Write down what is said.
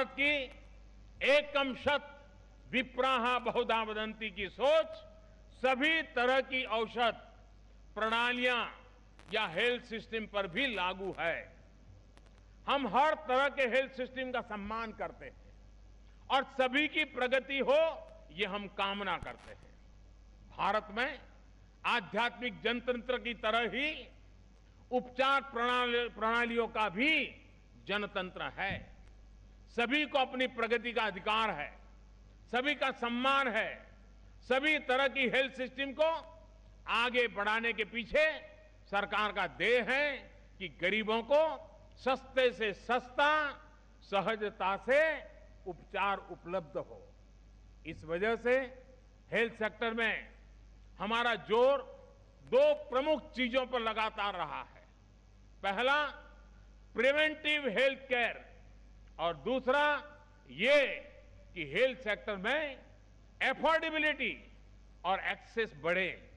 भारत की एकम शत विप्राहा बहुधा वदंती की सोच सभी तरह की औषध प्रणालियां या हेल्थ सिस्टम पर भी लागू है। हम हर तरह के हेल्थ सिस्टम का सम्मान करते हैं और सभी की प्रगति हो ये हम कामना करते हैं। भारत में आध्यात्मिक जनतंत्र की तरह ही उपचार प्रणालियों का भी जनतंत्र है। सभी को अपनी प्रगति का अधिकार है, सभी का सम्मान है। सभी तरह की हेल्थ सिस्टम को आगे बढ़ाने के पीछे सरकार का ध्येय है कि गरीबों को सस्ते से सस्ता, सहजता से उपचार उपलब्ध हो। इस वजह से हेल्थ सेक्टर में हमारा जोर दो प्रमुख चीजों पर लगातार रहा है। पहला, प्रिवेंटिव हेल्थ केयर, और दूसरा ये कि हेल्थ सेक्टर में एफोर्डेबिलिटी और एक्सेस बढ़े।